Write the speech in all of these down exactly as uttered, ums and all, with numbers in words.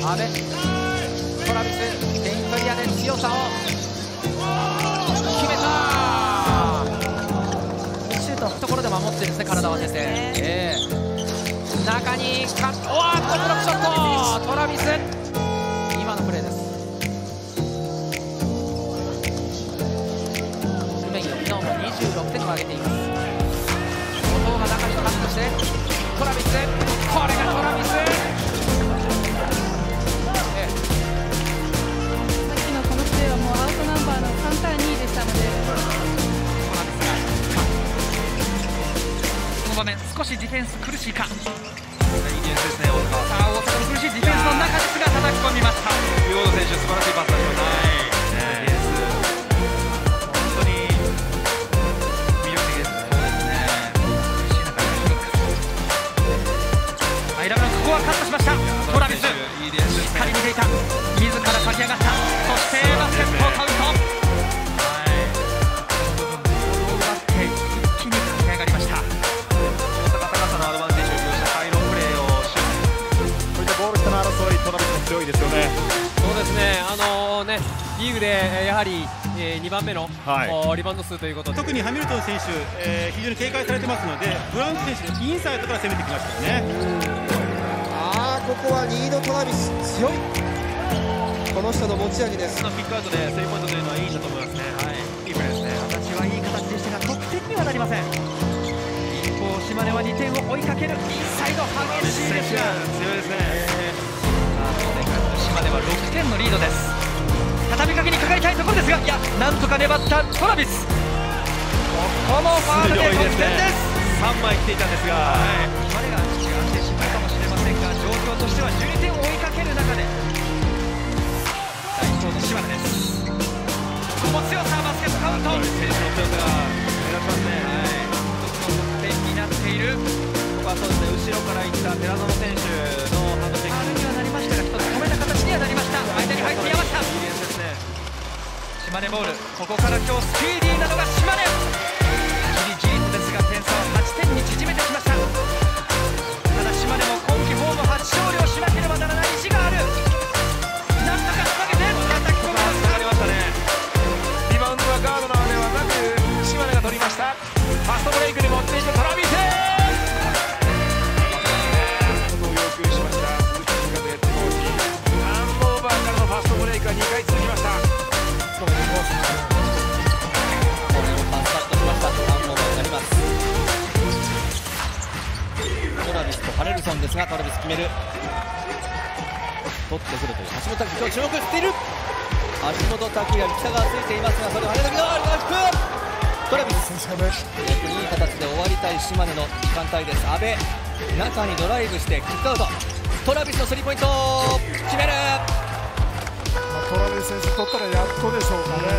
阿部、トラビス、ペイントエリアで強さを決めた。シュートのところで守ってるんですね、体は先生。えー、中にカット、おーっとブロックショット、トラビス、今のプレーです。ルメイン、昨日もにじゅうろくてんを挙げています。後藤が中にカットしてトラビス、これがトラビス。場面少しディフェンス苦しいか。いいディフェンスですね、大阪。さあ大阪の苦しいディフェンスの中ですが叩き込みました。 ウォード選手素晴らしいパス出しました。はい、ディフェンス本当に魅力的ですね。そうですね。苦しい中でアイラブのここはカットしました。トラビスいいディフェンスですね。 しっかり見ていた。自ら駆け上がった。そしてバスケットカウント。 強いですよね。 そうですね、あのー、ねリーグでやはり、えー、にばんめの、はい、リバウンド数ということで、 特にハミルトン選手、えー、非常に警戒されてますので、ブラウン選手、インサイドから攻めてきましたよね。 ああ、ここはリードトラビス、強い、この人の持ち味です。 ピックアウトでスリーポイントというのはいいんだと思いますね。はい、いいプレーですね。 形はいい形でしたが、得点にはなりません。一方、島根はにてんを追いかける、インサイド激しいですが、 強いですね。 島根はろくてんのリードです。畳みかけにかかりたいところですが、いや、なんとか粘ったトラビス。ここもファウルで得点です。 さんまい来ていたんですが、はい、 島根が違ってしまうかもしれませんが、状況としてはじゅうにてんを追いかける中で第一投の島根です。ここも強さ、バスケットカウント。 選手の強さが目立ちますね。はい、 一つの得点になっている。 ここはそうですね、後ろからいった寺園選手のハンドチェックにはなりましたが、一つ止めた形にはなりました。間に入って山下。 いいディフェンスですね。 島根ボール、ここから今日スピーディーなのが島根。じりじりとですが点差をはちてんに縮めてきました。ただ島根も今季ホーム初勝利をしなければならない意地がある。なんとかつなげて叩き込む。 下がりましたね。リバウンドはガードナーではなく島根が取りました。ファストブレイクに持っていったトラビス。にかい続きました。これをパスカットしました。ターンオーバーになります。トラビスとハレルソンですが、トラビス決める。取ってくるという橋本拓樹、注目している。橋本拓樹が北川ついていますが、それを跳ねたけどトラビス逆にいい形で終わりたい島根の時間帯です。阿部中にドライブしてキックアウト。トラビスのスリーポイント決める。 トラビス選手取ったらやっとでしょうかね。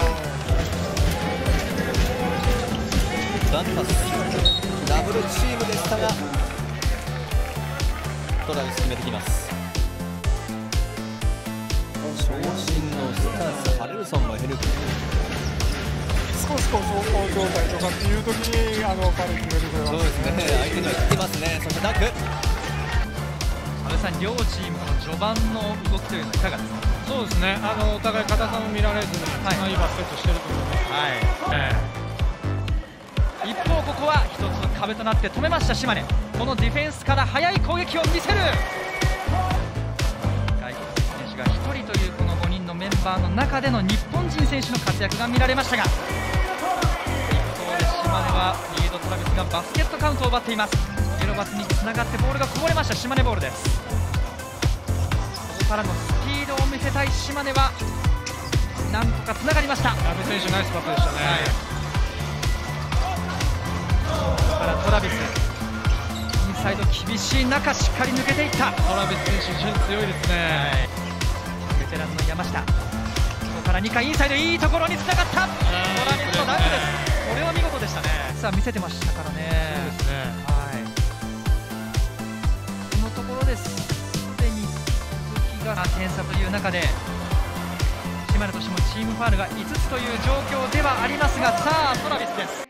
ワンパスダブルチームでしたが、トラビス決めてきます。長身のスタース、ハレルソンもヘルプ。 少しこう走行状態とかっていう時にあの彼決めるという。 そうですね、相手には来てますね。そしてダンク。 阿部さん、両チームの序盤の動きというのはいかがですか。 そうですね、あのお互い硬さも見られずに、はい、いいバスケットしてると思います。 はい、えー、一方、ここは一つの壁となって止めました島根。このディフェンスから速い攻撃を見せる。外国人選手がひとりというこのごにんのメンバーの中での日本人選手の活躍が見られましたが、一方で島根はリードトラビスがバスケットカウントを奪っています。エロバスにつながってボールがこぼれました。島根ボールです。からのスピードを見せたい島根はなんとかつながりました。 阿部選手ナイスパスでしたね。 はい、からトラビスインサイド厳しい中しっかり抜けていった。 トラビス選手非常に強いですね。 はい、ベテランの山下、ここからにかいインサイド、いいところにつながった。トラビスのダンクです。これは見事でしたね。さあ見せてましたからね。 そうですね。 はい、このところですでにが点差という中で島根としてもチームファウルがいつつという状況ではありますが、さあトラビスです。